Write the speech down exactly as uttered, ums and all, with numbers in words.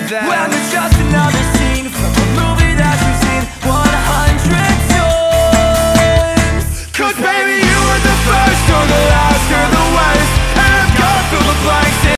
that Well, it's just another scene from a movie that you've seen one hundred times. Cause baby, you were the first or the last or the worst, and I've gone through the blanks